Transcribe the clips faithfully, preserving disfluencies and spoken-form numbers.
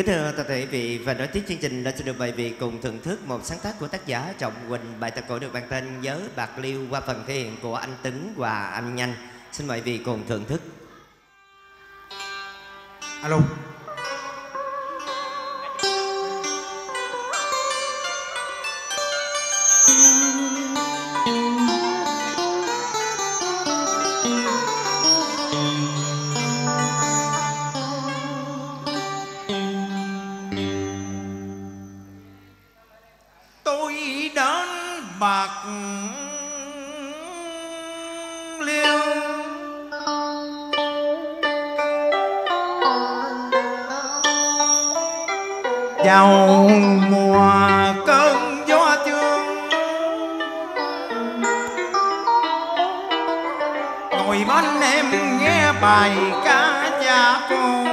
Kính thưa toàn thể quý vị, và nối tiếp chương trình đã xin được mời vị cùng thưởng thức một sáng tác của tác giả Trọng Quỳnh, bài tập cổ được mang tên Nhớ Bạc Liêu qua phần thể hiện của anh Tấn và anh Nhanh. Xin mời vị cùng thưởng thức. Alo. Tôi đến Bạc Liêu vào mùa cơn gió chương, ngồi bên em nghe bài ca cha cô,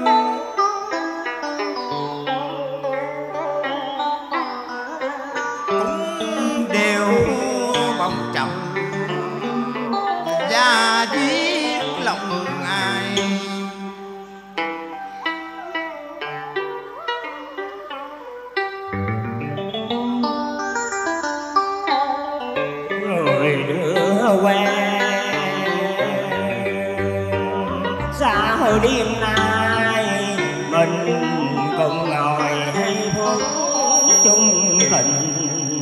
cũng đều bồng trầm và viết lòng ai. Người đưa quen xa hồi đêm nay, mình cùng ngồi hay phút chung tình,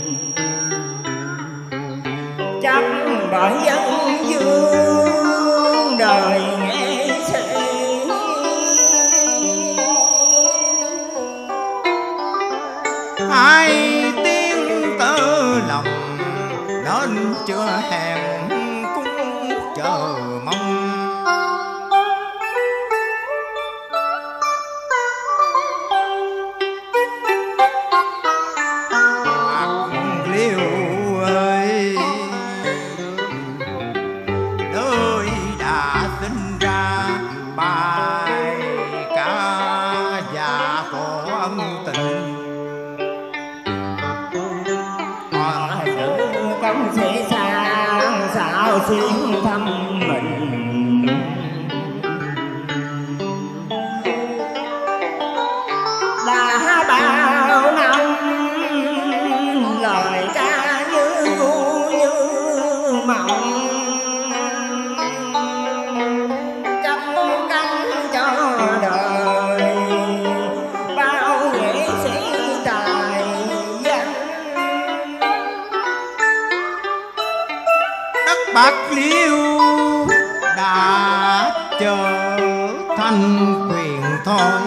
chắc bởi dân dương đời nghệ sĩ. Hai tiếng tơ lòng nên chưa hẹn cũng chờ mong, Bạc Liêu ơi, nơi đã sinh ra bài ca và có ân tình. Công sẽ sang sao xuyên thăm mình, đã bao năm lời ca như như mộng, chấp cánh cho đời bao nghệ sĩ tài danh. Bạc Liêu đã trở thành quyền thôi,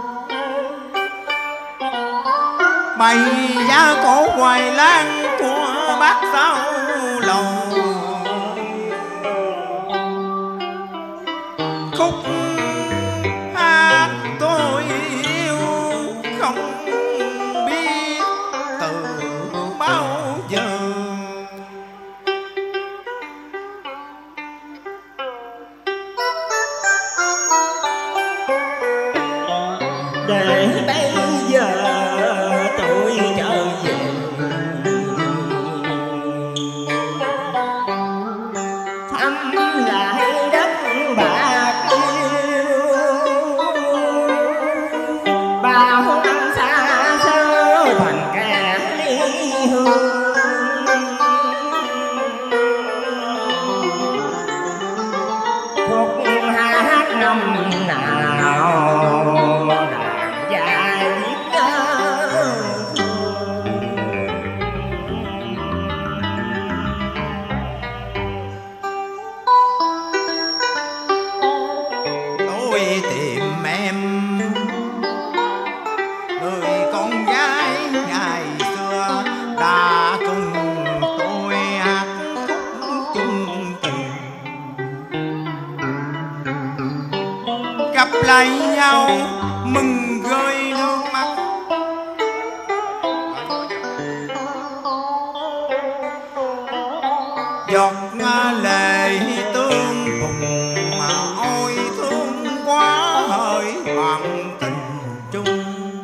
bày giá cổ hoài lang của bác sao lầu, khúc hát tôi yêu không biết từ bao giờ. Để bây giờ tôi trở về, thăm lại đất Bạc Liêu, bao năm xa xưa thành kẻ ly hương, khúc hát năm nào tìm em, người con gái ngày xưa đã cùng tôi hát khúc chung tình, gặp lại nhau mừng rơi nước mắt, giọt lệ tương cùng ôi thương quá hỡi hoàng tình chung.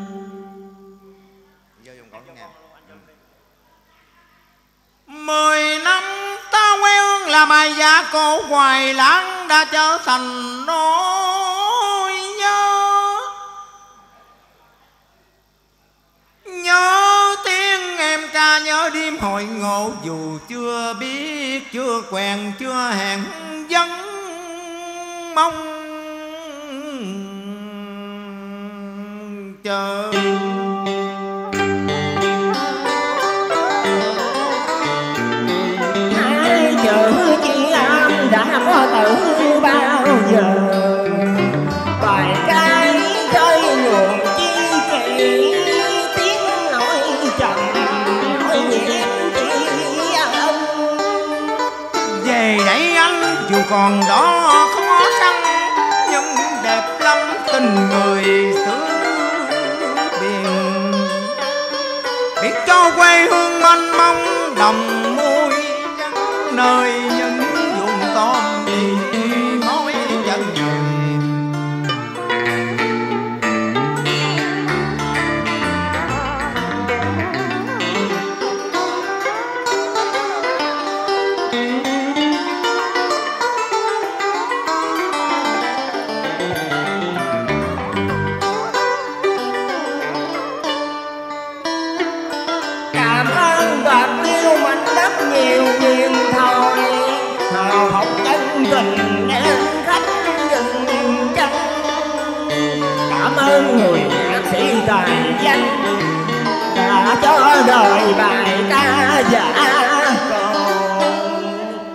Mười năm ta quen là bài giá cổ hoài lãng đã trở thành nỗi nhớ, hội ngộ dù chưa biết, chưa quen, chưa hẹn, vẫn mong chờ. Hai chữ chị em đã có từ bao giờ, bài cái chơi nguồn chi kỷ, tiếng nói trầm nói nhẹ chị em. Về đây anh dù còn đó khó khăn, nhưng đẹp lắm tình người xứ biển. Biết cho quê hương mênh mông đồng môi trắng, nơi những vùng tôm thì mối chân người. Cảm ơn bạc liêu mảnh đất nhiều duyên thôi, hào học chân tình em khách dừng chân. Cảm ơn người nhạc sĩ tài danh đã cho đời bài ca giả còn.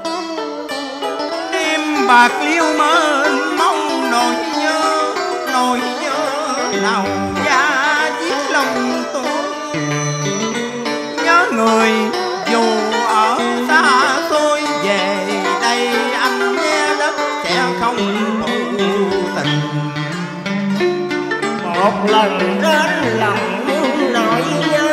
Đêm bạc liêu mênh mông nỗi nhớ, nỗi nhớ nào da giết lòng tôi. Nhớ người dù ở xa xôi, về đây anh nghe đất sẽ không phụ tình. Một lần đến lòng nỗi nhớ,